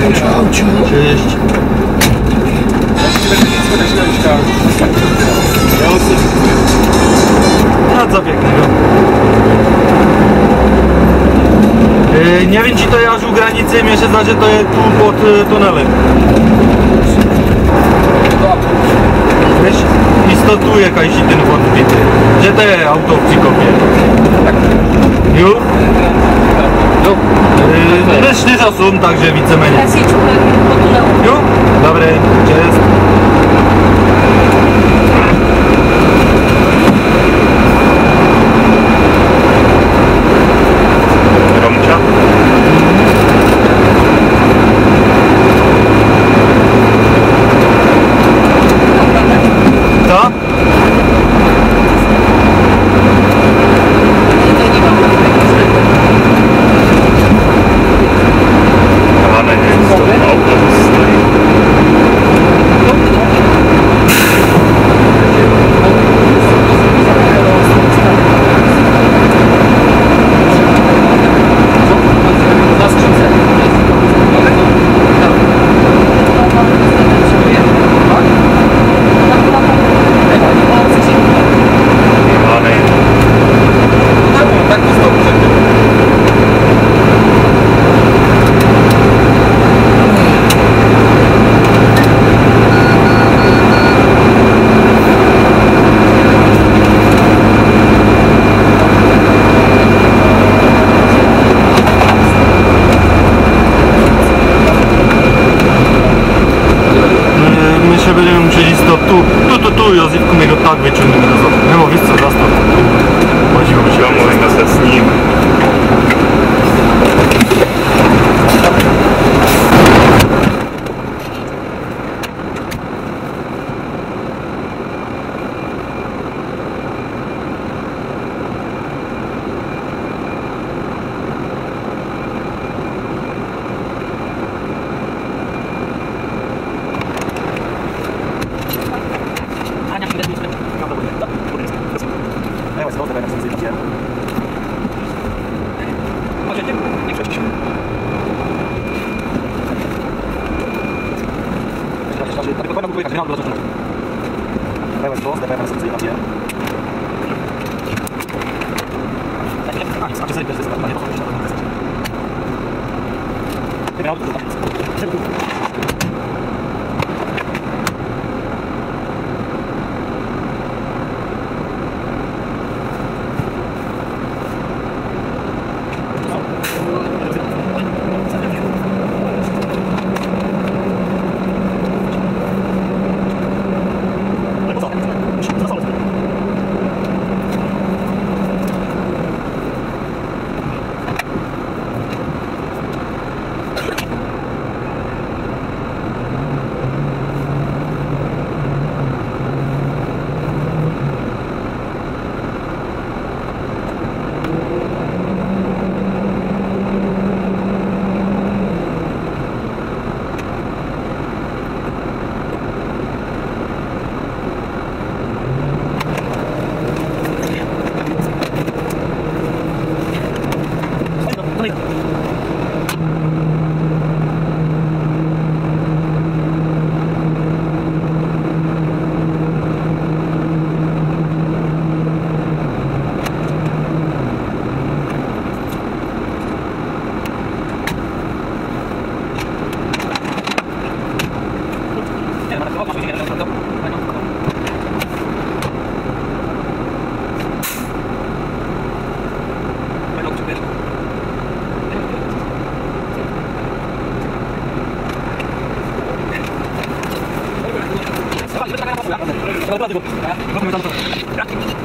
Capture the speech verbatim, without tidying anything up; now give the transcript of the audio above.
Ciao, ciao. Cześć. No co pięknego. Yy, nie wiem, czy to jest aż u granicy, mnie się zda, że to jest tu pod y, tunelem. Wiesz? I to tu jakaś ten podbity. Że to jest auto w przykopie. Ju? Ju? Yy, Reszty zasum, także widzemy. Ju? Dobre, cześć. Romcia? Co? Ale nie jest to autobus stoi. Józefku mnie go tak wyciągnął do zobu. No wiesz co, raz to chodziło mi się. Ja mówię na set z nim. Dobra, dobra, dobra.